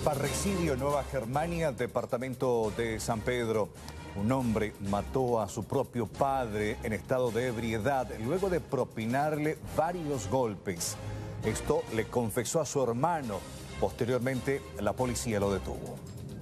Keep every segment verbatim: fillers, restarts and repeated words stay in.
Parricidio en Nueva Germania, departamento de San Pedro. Un hombre mató a su propio padre en estado de ebriedad luego de propinarle varios golpes. Esto le confesó a su hermano. Posteriormente, la policía lo detuvo.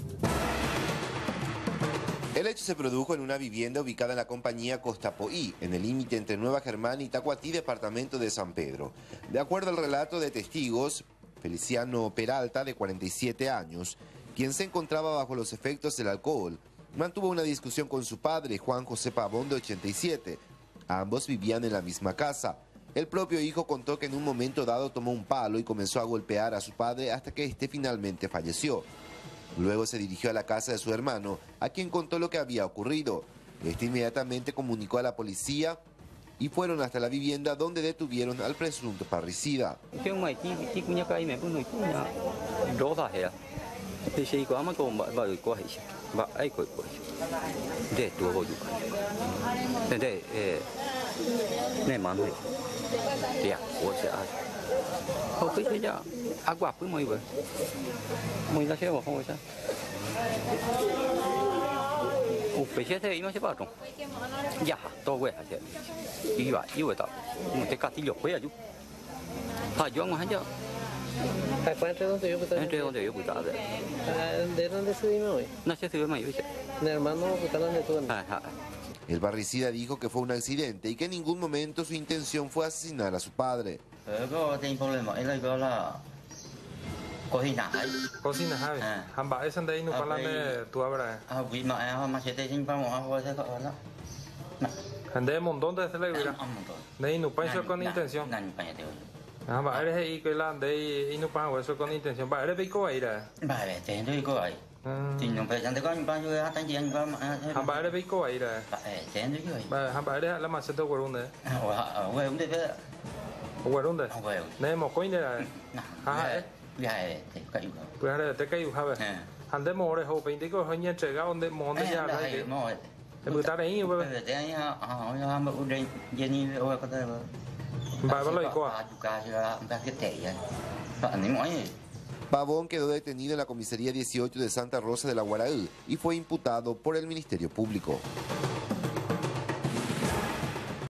El hecho se produjo en una vivienda ubicada en la compañía Costapoí, en el límite entre Nueva Germania y Tacuatí, departamento de San Pedro. De acuerdo al relato de testigos, Feliciano Peralta, de cuarenta y siete años, quien se encontraba bajo los efectos del alcohol, mantuvo una discusión con su padre, Juan José Pavón, de ochenta y siete. Ambos vivían en la misma casa. El propio hijo contó que en un momento dado tomó un palo y comenzó a golpear a su padre hasta que éste finalmente falleció. Luego se dirigió a la casa de su hermano, a quien contó lo que había ocurrido. Este inmediatamente comunicó a la policía y fueron hasta la vivienda donde detuvieron al presunto parricida. ¿De dónde se vino hoy? ¿De hermano? El parricida dijo que fue un accidente y que en ningún momento su intención fue asesinar a su padre. Cocina hai. Hamba esan dei no palame tu abra. Ah, vi ma ah machete sin pa mo ah ho se ko na. Hande montón de celebra. Dei no pancho con intención. Nan pa ya te. Ah, ba eres ahí que la dei no pa eso con intención. Ba eres pico ahí ra. Ba ve te ndo ko ai. Tin no pa san te con pa yo ha tan bien pa. Hamba eres pico ahí ra. Ba eh te ndo ko ai. Ba hamba eres la machete por un de. Ah, wa wa un de pe. Por un de. Ne mo coin de ra. Ah, eh. Ya eh te kai. Pues ahora te kai ha ba. Hande mo re ho veinte ko ho nya che ga onde mo onde ya ra. Mo. Te buta de ahí ba. Te ahí ah ah ya ma u de ye ni o ko ta ba. Ba ba lo ko. Pavón quedó detenido en la comisaría dieciocho de Santa Rosa de la Guaraú y fue imputado por el Ministerio Público.